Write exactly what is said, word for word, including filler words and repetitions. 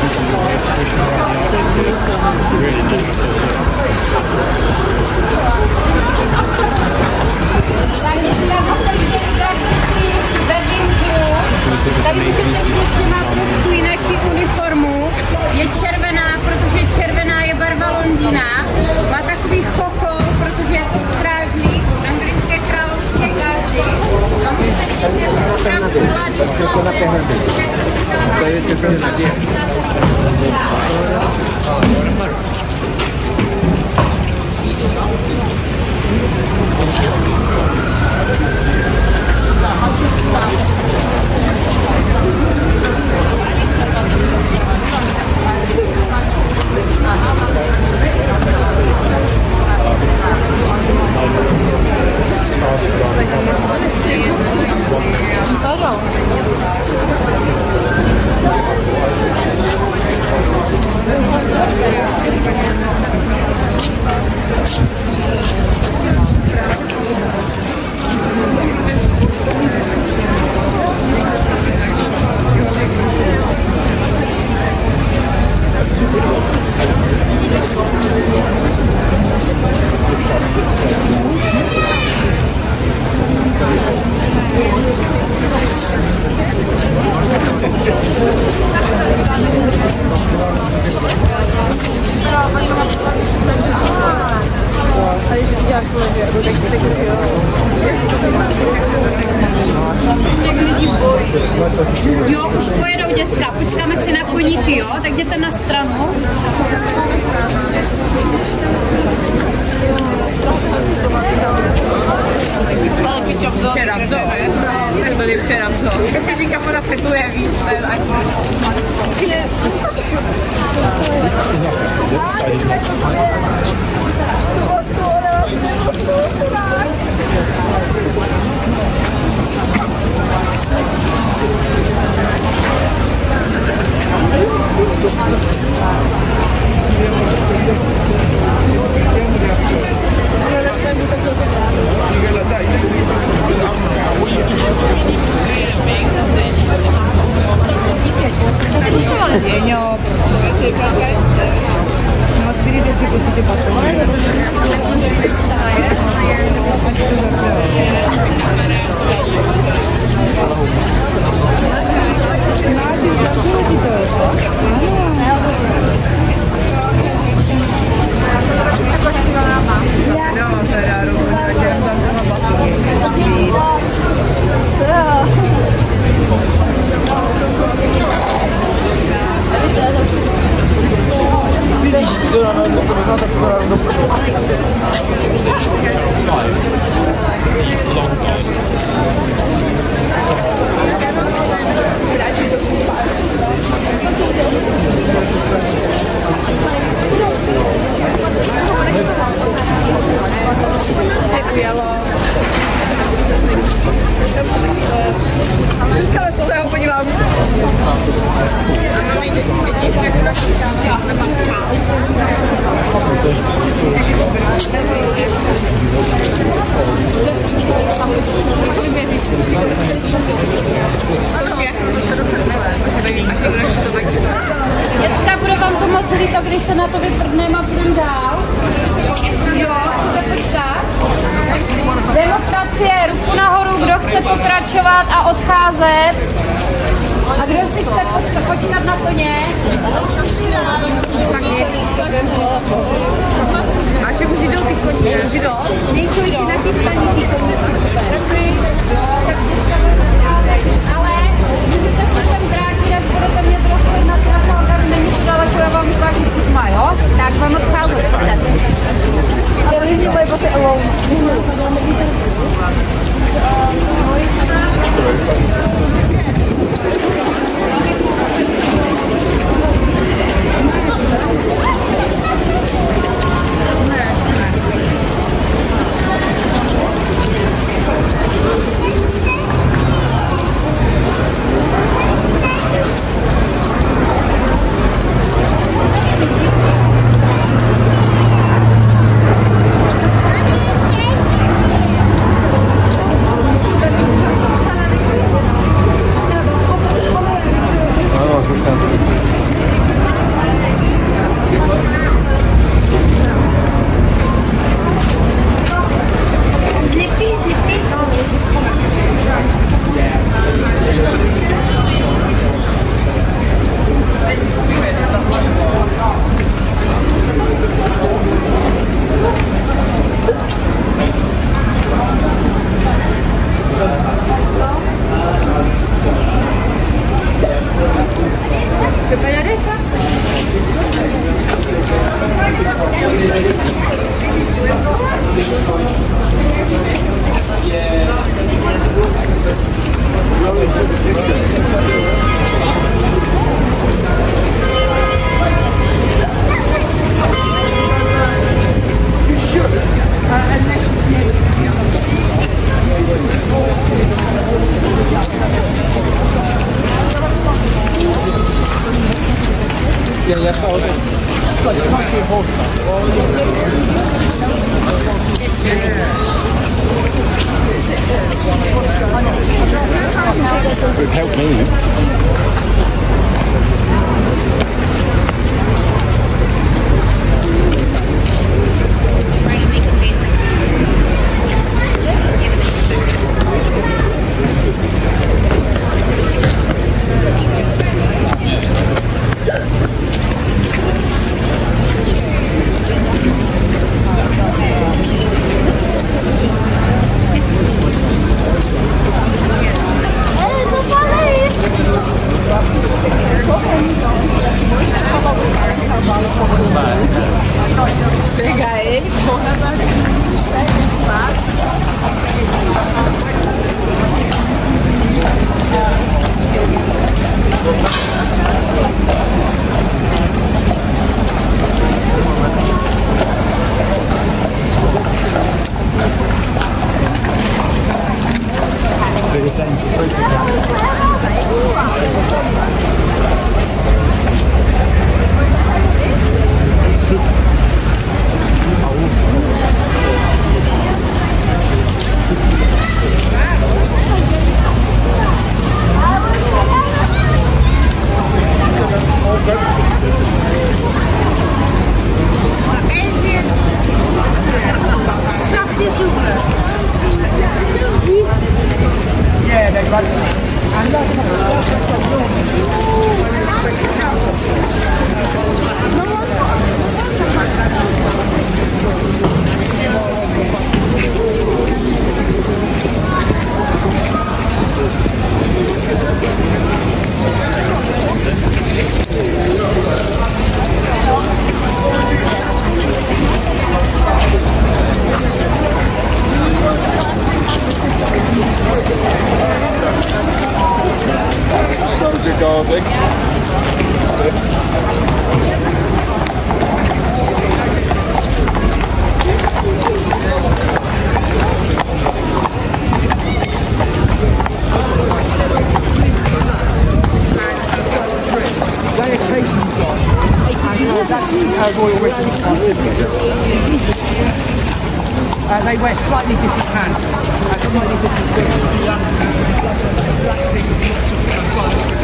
Tady můžete vidět, že má trošku jináčí uniformu. Je červená, protože červená je barva Londýna. Má takový chokol, protože je to strážník anglické královské gardy. A můžete vidět, že je to opravdu mladý člověk. Jo, už pojedou děcka, počkáme si na koníky, jo? Tak jděte na stranu. Včera v zoo, ne? Byli včera v zoo. Fyzika poda fetuje víc. Deňo, no čtyřicet si kusíte patří. No, teda rovnou taky tam toho batonky. Ale se ho podívám. Děcka, bude vám pomoct líto, když se na to vyprdneme a půjdeme dál? Jo, chcete počkat? Demokracie, ruku nahoru, kdo chce pokračovat a odcházet. A kdo si chce počkat, počkat na koně? Tak nic. A že už jdou ty koně, už jdou? Nejsou ještě nachystaní ty koně. Ale můžete se sem vrátit, až budete mě trošku na trhu, tady není to daleko, já vám ukážu, co má, jo? Tak vám odcházet. Ale lidi mají boty alone. Yeah, yeah, that was it. Like, it might be a horseback. It would help me. Pegar ele, porra, Yeah, they're right. And that's soldier garlic. They occasionally got, and uh, that's uh, Royal Rifles certificate. Uh, they wear slightly different pants, uh, slightly different boots.